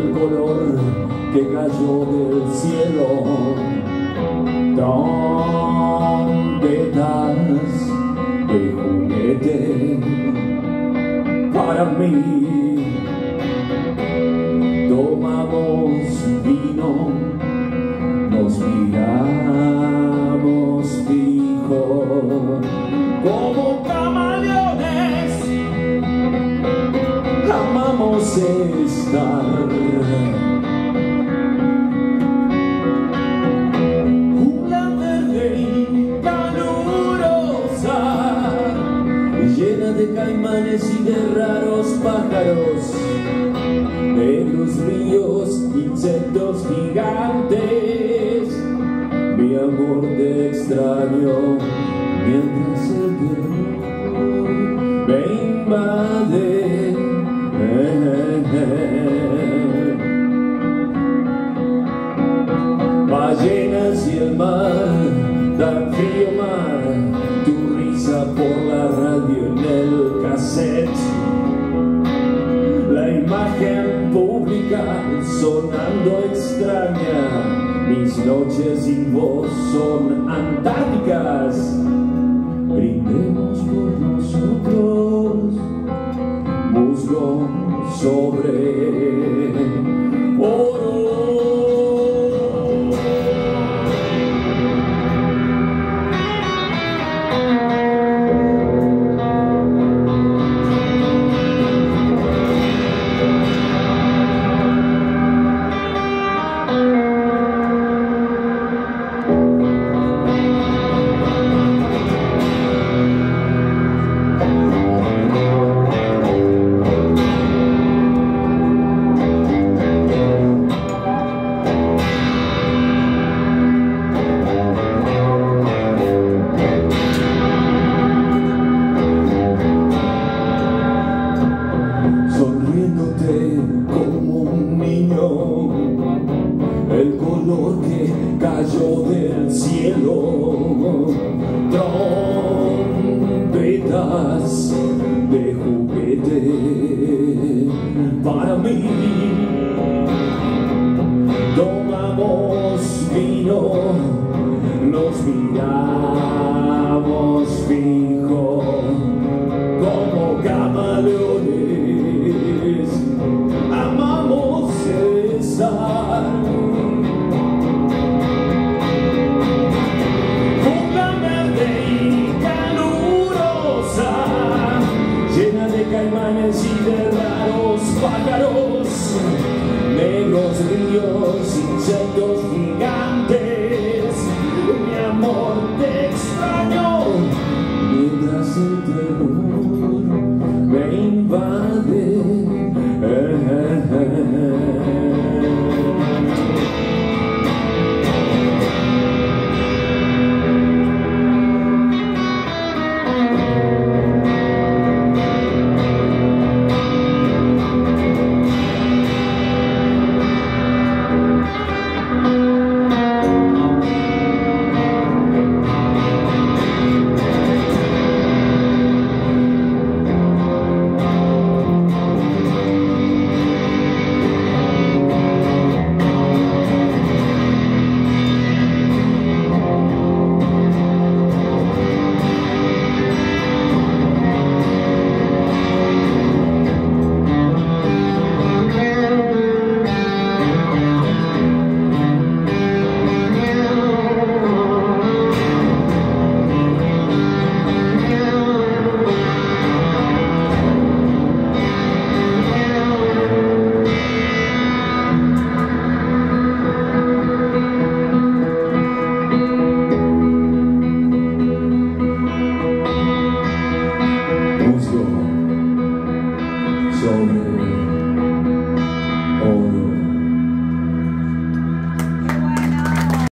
el color que cayó del cielo, trompetas de juguete para mí. Tomamos vino, nos miramos fijo como camaleones, amamos estar. Una verde y calurosa, llena de caimanes y de raros pájaros, negros ríos, insectos gigantes. Mi amor te extraño mientras el terror me invade. Ballenas y el mar, tan frío mar, tu risa por la radio en el cassette, la imagen pública sonando extraña, mis noches sin voz son antárticas. Brindemos por nosotros, musgo sobre oro. Sonriéndote como un niño, el color que cayó del cielo, trompetas de juguete para mí. Tomamos vino, nos miramos fijo como camaleones, amamos esa.